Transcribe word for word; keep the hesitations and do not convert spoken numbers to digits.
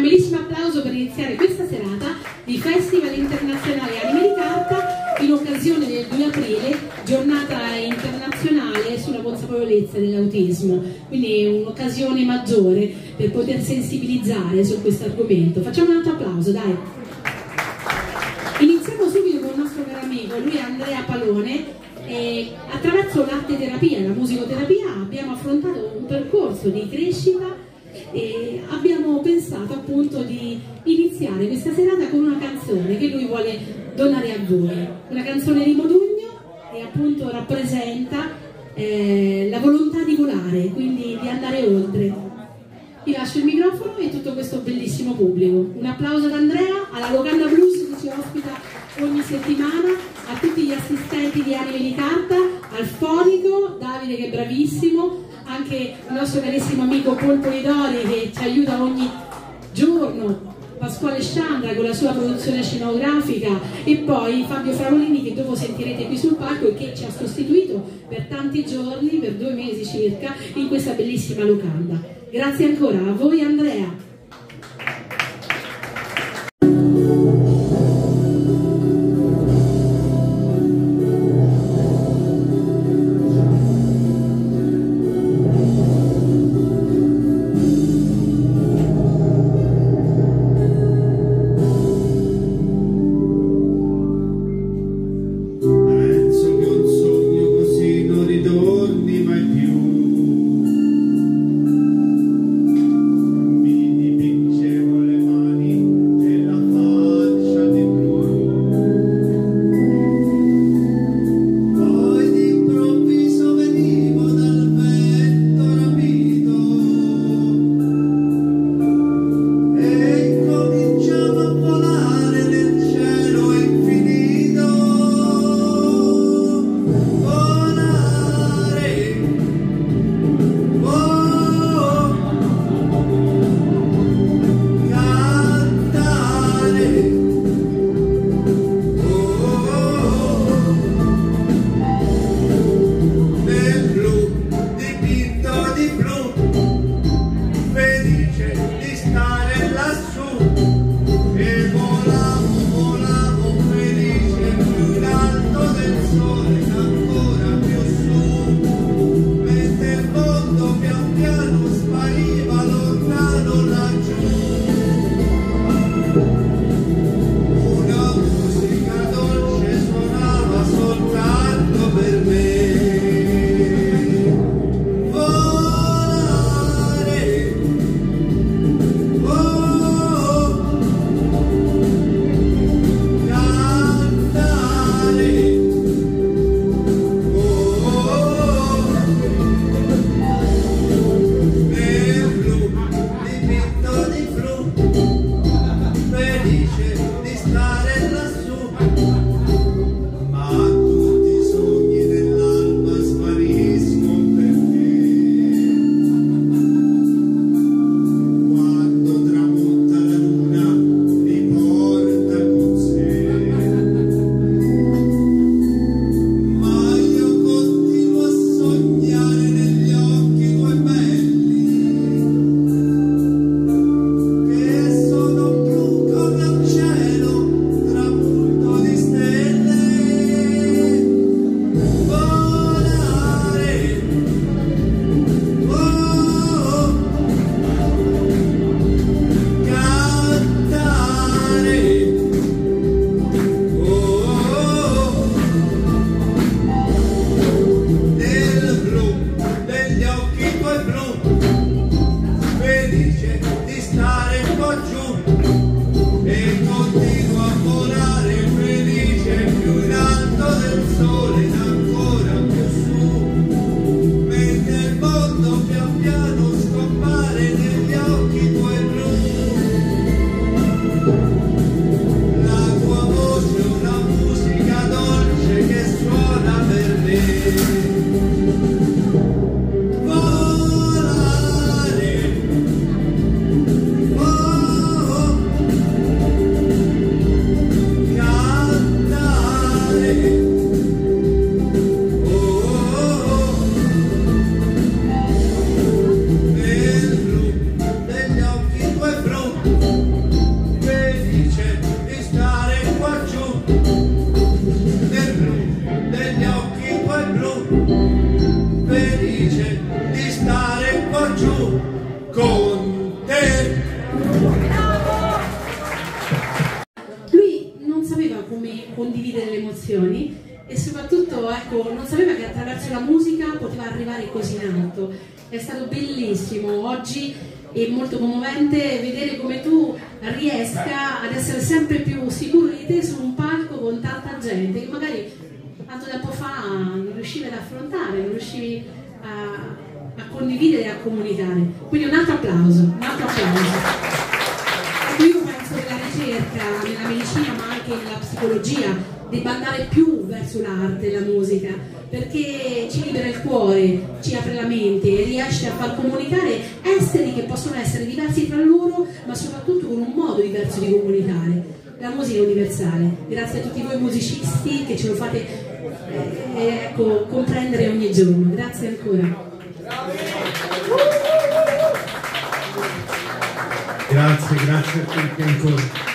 bellissimo applauso per iniziare questa serata di Festival Internazionale Anime di Carta in occasione del due aprile, giornata internazionale sulla consapevolezza dell'autismo, quindi un'occasione maggiore per poter sensibilizzare su questo argomento. Facciamo un altro applauso, dai! Iniziamo subito con il nostro caro amico, lui è Andrea Palone. E attraverso l'arte terapia e la musicoterapia abbiamo affrontato un percorso di crescita e abbiamo pensato appunto di iniziare questa serata con una canzone che lui vuole donare a voi, una canzone di Modugno che appunto rappresenta eh, la volontà di volare, quindi di andare oltre. Vi lascio il microfono e tutto questo bellissimo pubblico. Un applauso ad Andrea, alla Locanda Blues che ci ospita ogni settimana, a tutti gli assistenti di Anime di Carta, al fonico Davide che è bravissimo, anche il nostro carissimo amico Paul Polidori che ci aiuta ogni giorno, Pasquale Sciandra con la sua produzione scenografica e poi Fabio Fravolini che dopo sentirete qui sul palco e che ci ha sostituito per tanti giorni, per due mesi circa, in questa bellissima locanda. Grazie ancora a voi Andrea. Blu emozioni e soprattutto ecco, non sapeva che attraverso la musica poteva arrivare così in alto. È stato bellissimo oggi e molto commovente vedere come tu riesca ad essere sempre più sicuro di te su un palco con tanta gente che magari tanto tempo fa non riuscivi ad affrontare, non riuscivi a, a condividere e a comunicare. Quindi un altro applauso, un altro applauso. Ecco, io penso che la ricerca nella medicina ma anche nella psicologia debba andare più verso l'arte e la musica, perché ci libera il cuore, ci apre la mente e riesce a far comunicare esseri che possono essere diversi tra loro, ma soprattutto con un modo diverso di comunicare. La musica è universale. Grazie a tutti voi musicisti che ce lo fate eh, ecco, comprendere ogni giorno. Grazie ancora. Grazie, grazie a tutti ancora.